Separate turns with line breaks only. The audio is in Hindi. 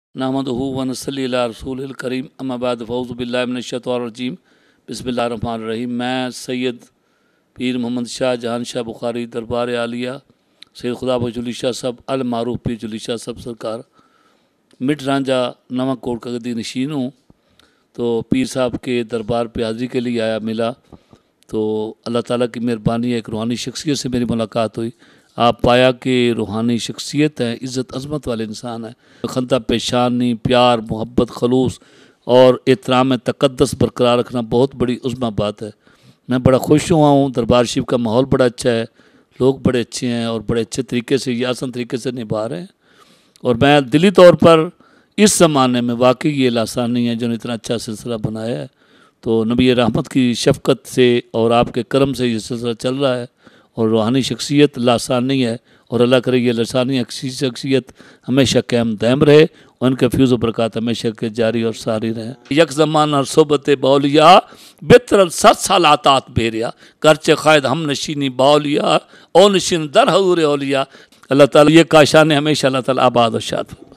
नहमदुहु व नसल्ली अला रसूलिल करीम अम्मा बाद फ़ऊज़ु बिल्लाहि मिनश शैतानिर रजीम बिस्मिल्लाहिर रहमानिर रहीम। मैं सैयद पीर मोहम्मद शाह जहान शाह बुखारी दरबार आलिया सैयद खुदा बजुली शाह सब अल मारूफ पीर जुली शाह सब सरकार मिट रांझा नवा कोट का गदी नशीन हूँ। तो पीर साहब के दरबार पे हाज़िरी के लिए आया मिला तो अल्लाह ताला की मेहरबानी एक रूहानी शख्सियत से मेरी मुलाकात हुई। आप पाया कि रूहानी शख्सियत है, इज़्ज़त अज़मत वाले इंसान है, खंता पेशानी प्यार मोहब्बत खलूस और एहतराम तक़द्दुस बरकरार रखना बहुत बड़ी उज़्मा बात है। मैं बड़ा खुश हुआ हूँ। दरबार शरीफ का माहौल बड़ा अच्छा है, लोग बड़े अच्छे हैं और बड़े अच्छे तरीके से ये आसान तरीके से निभा रहे हैं। और मैं दिली तौर पर इस ज़माने में वाकई ये लासानी है जिन्होंने इतना अच्छा सिलसिला बनाया है। तो नबी रहमत की शफ़क़त से और आपके करम से ये सिलसिला चल रहा है और रूहानी शख्सियत लासानी है और अल्लाह करे ये लासानी शख्सियत हमेशा कायम दायम रहे और उनके फ्यूज़ बरक़ात हमेशा के जारी और सारी रहे। यक ज़मान और सोबत बाउलिया बेहतर 7 साल आतात बेरिया करचे क़ायद हम नशीनी बाउलिया और नशीन दर हज़ूर औलिया। अल्लाह ताला ये काशान हमेशा अल्लाह ताला आबाद और शाद।